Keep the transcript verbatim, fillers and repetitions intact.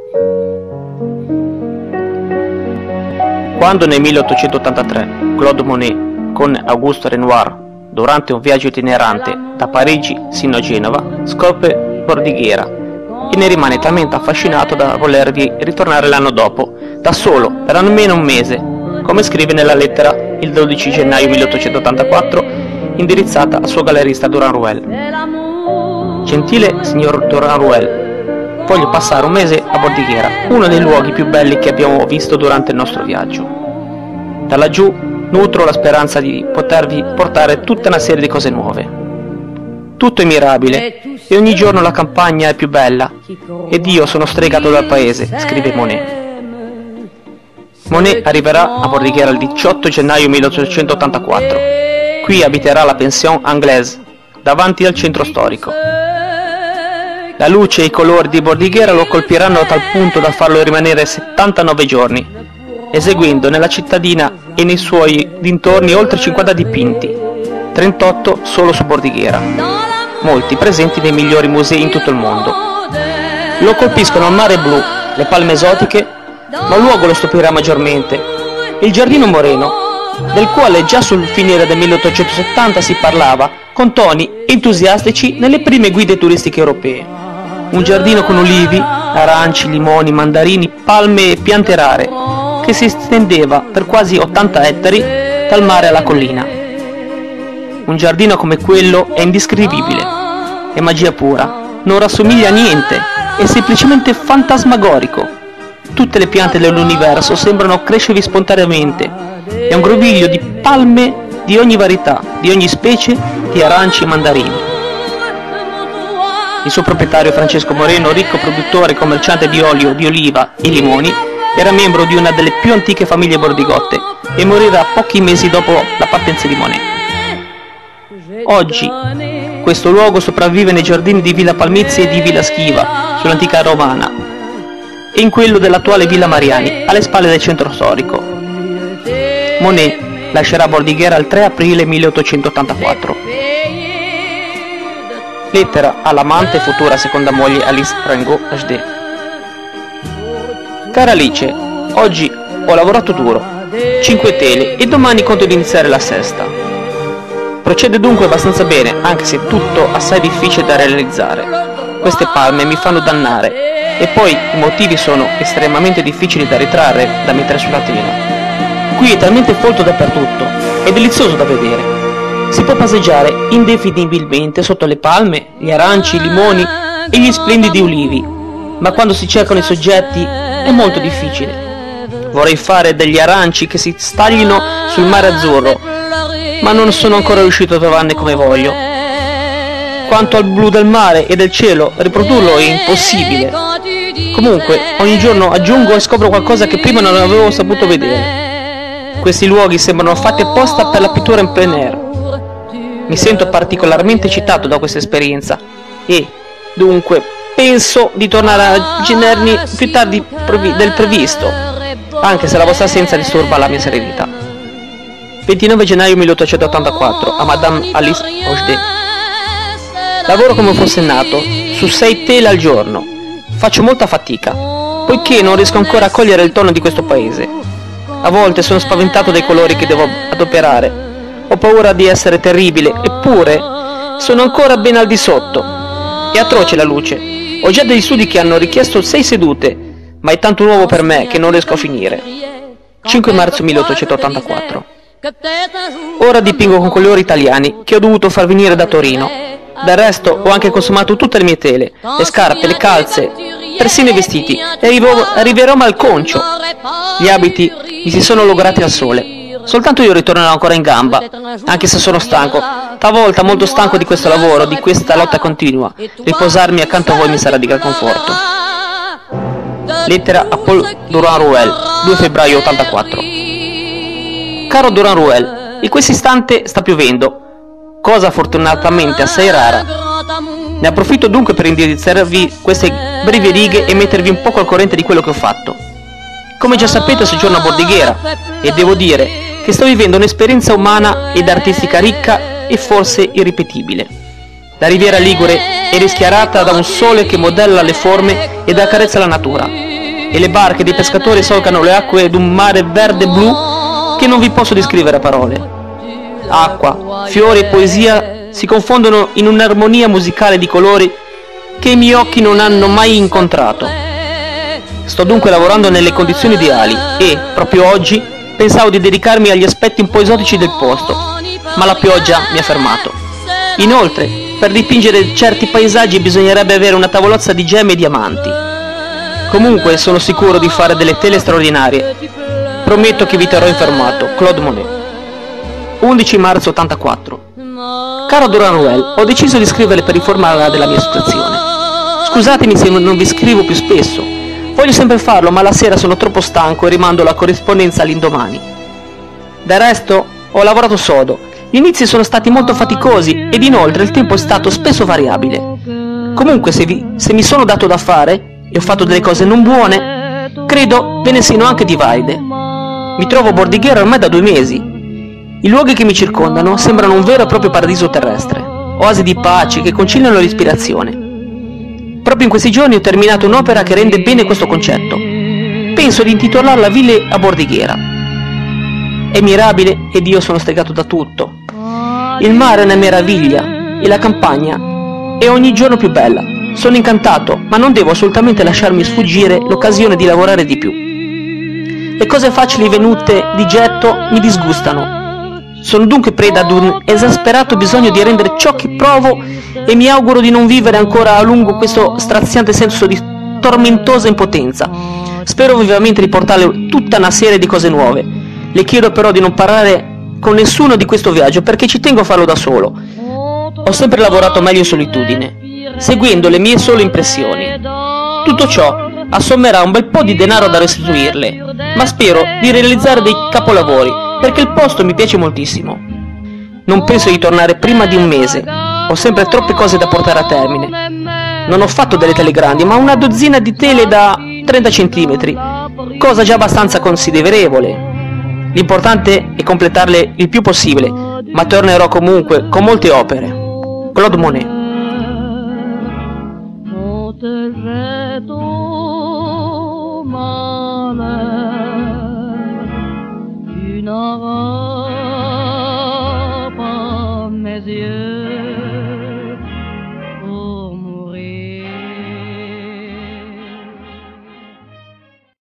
Quando nel milleottocentottantatré Claude Monet con Auguste Renoir, durante un viaggio itinerante da Parigi sino a Genova, scopre Bordighera e ne rimane talmente affascinato da volervi ritornare l'anno dopo, da solo, per almeno un mese, come scrive nella lettera il dodici gennaio milleottocentottantaquattro indirizzata al suo gallerista Durand Ruel. Gentile signor Durand Ruel, voglio passare un mese a Bordighera, uno dei luoghi più belli che abbiamo visto durante il nostro viaggio. Da laggiù nutro la speranza di potervi portare tutta una serie di cose nuove. Tutto è mirabile e ogni giorno la campagna è più bella ed io sono stregato dal paese, scrive Monet. Monet arriverà a Bordighera il diciotto gennaio milleottocentottantaquattro. Qui abiterà la pension anglaise, davanti al centro storico. La luce e i colori di Bordighera lo colpiranno a tal punto da farlo rimanere settantanove giorni, eseguendo nella cittadina e nei suoi dintorni oltre cinquanta dipinti, trentotto solo su Bordighera, molti presenti nei migliori musei in tutto il mondo. Lo colpiscono il mare blu, le palme esotiche, ma un luogo lo stupirà maggiormente, il Giardino Moreno, del quale già sul finire del milleottocentosettanta si parlava con toni entusiastici nelle prime guide turistiche europee. Un giardino con ulivi, aranci, limoni, mandarini, palme e piante rare, che si estendeva per quasi ottanta ettari dal mare alla collina. Un giardino come quello è indescrivibile, è magia pura, non rassomiglia a niente, è semplicemente fantasmagorico. Tutte le piante dell'universo sembrano crescervi spontaneamente, è un groviglio di palme di ogni varietà, di ogni specie, di aranci e mandarini. Il suo proprietario Francesco Moreno, ricco produttore e commerciante di olio, di oliva e limoni, era membro di una delle più antiche famiglie bordigotte e morirà pochi mesi dopo la partenza di Monet. Oggi questo luogo sopravvive nei giardini di Villa Palmizzi e di Villa Schiva, sull'antica romana, e in quello dell'attuale Villa Mariani, alle spalle del centro storico. Monet lascerà Bordighera il tre aprile milleottocentottantaquattro. Lettera all'amante e futura seconda moglie Alice Ringot H D. Cara Alice, oggi ho lavorato duro, cinque tele e domani conto di iniziare la sesta. Procede dunque abbastanza bene, anche se tutto assai difficile da realizzare. Queste palme mi fanno dannare e poi i motivi sono estremamente difficili da ritrarre, da mettere sulla tela. Qui è talmente folto dappertutto, è delizioso da vedere. Si può passeggiare indefinibilmente sotto le palme, gli aranci, i limoni e gli splendidi ulivi, ma quando si cercano i soggetti è molto difficile. Vorrei fare degli aranci che si staglino sul mare azzurro, ma non sono ancora riuscito a trovarne come voglio. Quanto al blu del mare e del cielo, riprodurlo è impossibile. Comunque, ogni giorno aggiungo e scopro qualcosa che prima non avevo saputo vedere. Questi luoghi sembrano fatti apposta per la pittura in plein air. Mi sento particolarmente eccitato da questa esperienza e, dunque, penso di tornare a Ginerni più tardi del previsto, anche se la vostra assenza disturba la mia serenità. ventinove gennaio milleottocentottantaquattro a Madame Alice H D. Lavoro come fosse nato, su sei tele al giorno. Faccio molta fatica, poiché non riesco ancora a cogliere il tono di questo paese. A volte sono spaventato dai colori che devo adoperare. Ho paura di essere terribile, eppure sono ancora ben al di sotto. È atroce la luce. Ho già degli studi che hanno richiesto sei sedute, ma è tanto nuovo per me che non riesco a finire. cinque marzo milleottocentottantaquattro. Ora dipingo con colori italiani che ho dovuto far venire da Torino. Del resto ho anche consumato tutte le mie tele, le scarpe, le calze, persino i vestiti, e arrivo, arriverò malconcio. Gli abiti mi si sono logorati al sole. Soltanto io ritornerò ancora in gamba, anche se sono stanco, talvolta molto stanco di questo lavoro, di questa lotta continua. Riposarmi accanto a voi mi sarà di gran conforto. Lettera a Paul Durand Ruel, due febbraio ottantaquattro. Caro Durand Ruel, in questo istante sta piovendo, cosa fortunatamente assai rara. Ne approfitto dunque per indirizzarvi queste brevi righe e mettervi un poco al corrente di quello che ho fatto. Come già sapete, soggiorno a Bordighera e devo dire che sto vivendo un'esperienza umana ed artistica ricca e forse irripetibile. La riviera ligure è rischiarata da un sole che modella le forme ed accarezza la natura. e le barche dei pescatori solcano le acque d'un mare verde blu che non vi posso descrivere a parole. Acqua, fiori e poesia si confondono in un'armonia musicale di colori che i miei occhi non hanno mai incontrato. Sto dunque lavorando nelle condizioni ideali e, proprio oggi, pensavo di dedicarmi agli aspetti un po' esotici del posto, ma la pioggia mi ha fermato. Inoltre, per dipingere certi paesaggi bisognerebbe avere una tavolozza di gemme e diamanti. Comunque sono sicuro di fare delle tele straordinarie. Prometto che vi terrò informato. Claude Monet. undici marzo ottantaquattro. Caro Duranwell, ho deciso di scriverle per informarla della mia situazione. Scusatemi se non vi scrivo più spesso. Voglio sempre farlo, ma la sera sono troppo stanco e rimando la corrispondenza all'indomani. Del resto, ho lavorato sodo. Gli inizi sono stati molto faticosi ed inoltre il tempo è stato spesso variabile. Comunque, se, vi, se mi sono dato da fare e ho fatto delle cose non buone, credo ve ne siano anche di valide. Mi trovo a Bordighera ormai da due mesi. I luoghi che mi circondano sembrano un vero e proprio paradiso terrestre, oasi di pace che conciliano l'ispirazione. Proprio in questi giorni ho terminato un'opera che rende bene questo concetto. Penso di intitolarla Ville a Bordighera. È mirabile ed io sono stregato da tutto. Il mare è una meraviglia e la campagna è ogni giorno più bella. Sono incantato, ma non devo assolutamente lasciarmi sfuggire l'occasione di lavorare di più. Le cose facili venute di getto mi disgustano. Sono dunque preda ad un esasperato bisogno di rendere ciò che provo e mi auguro di non vivere ancora a lungo questo straziante senso di tormentosa impotenza. Spero vivamente di portarle tutta una serie di cose nuove. Le chiedo però di non parlare con nessuno di questo viaggio perché ci tengo a farlo da solo. Ho sempre lavorato meglio in solitudine, seguendo le mie sole impressioni. Tutto ciò assommerà un bel po' di denaro da restituirle, ma spero di realizzare dei capolavori perché il posto mi piace moltissimo. Non penso di tornare prima di un mese, ho sempre troppe cose da portare a termine. Non ho fatto delle tele grandi, ma una dozzina di tele da trenta centimetri, cosa già abbastanza considerevole. L'importante è completarle il più possibile, ma tornerò comunque con molte opere. Claude Monet. Tu n'auras pas mes yeux.